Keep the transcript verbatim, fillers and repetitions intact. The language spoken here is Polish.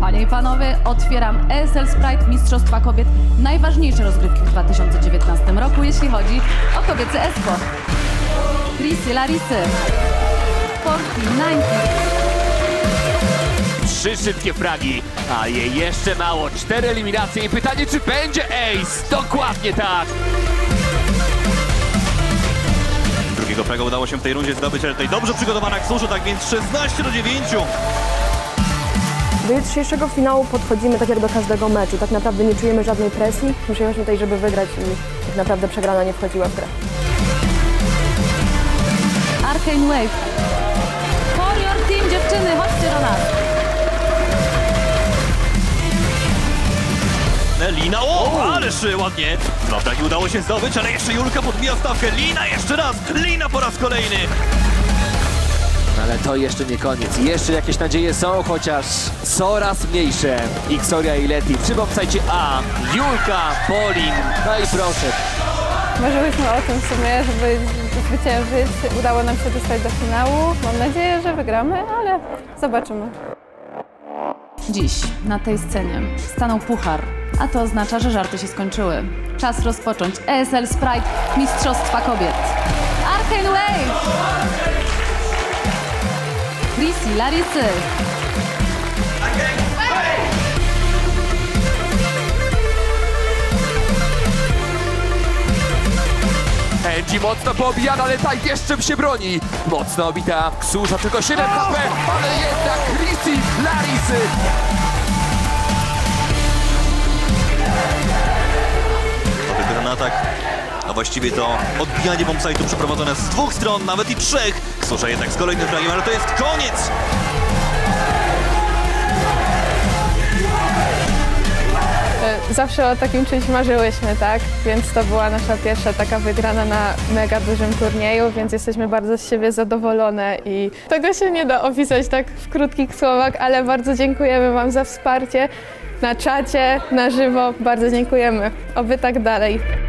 Panie i panowie, otwieram E S L Sprite Mistrzostwa Kobiet. Najważniejsze rozgrywki w dwa tysiące dziewiętnastym roku, jeśli chodzi o kobiecy esport. Chrissy, Larisy, Porki, dziewięćdziesiąt. Trzy szybkie fragi, a jej jeszcze mało. Cztery eliminacje i pytanie, czy będzie ace? Dokładnie tak. Drugiego fraga udało się w tej rundzie zdobyć, ale tutaj dobrze przygotowana Ksuszu, tak więc szesnaście do dziewięciu. Do jutrzejszego finału podchodzimy tak jak do każdego meczu. Tak naprawdę nie czujemy żadnej presji. Przyjechaliśmy tutaj, żeby wygrać i tak naprawdę przegrana nie wchodziła w grę. Arcane Wave. Warrior Team, dziewczyny, chodźcie do nas. Lina, o, ależ ładnie. Dwa fragi udało się zdobyć, ale jeszcze Julka podbija stawkę. Lina jeszcze raz, Lina po raz kolejny. Ale to jeszcze nie koniec. Jeszcze jakieś nadzieje są, chociaż coraz mniejsze. Xoria i Leti przy bombsite A, Julka, Polin, no i proszę. Marzyłyśmy o tym w sumie, żeby zwyciężyć. Udało nam się dostać do finału. Mam nadzieję, że wygramy, ale zobaczymy. Dziś na tej scenie stanął puchar, a to oznacza, że żarty się skończyły. Czas rozpocząć E S L Sprite Mistrzostwa Kobiet. Arcane Wave! Chrissy, Larisy. Angie mocno poobijana, ale ta jeszcze się broni. Mocno obita Ksusza, tylko siedem H P, ale jednak Chrissy, Larisy. Nowy granatak, a właściwie to odbijanie bombsite'u przeprowadzone z dwóch stron, nawet i trzech. Ksusza jednak z kolejnym fragiem, ale to jest koniec. Zawsze o takim czymś marzyłyśmy, tak? Więc to była nasza pierwsza taka wygrana na mega dużym turnieju, więc jesteśmy bardzo z siebie zadowolone i tego się nie da opisać tak w krótkich słowach, ale bardzo dziękujemy wam za wsparcie na czacie, na żywo. Bardzo dziękujemy. Oby tak dalej.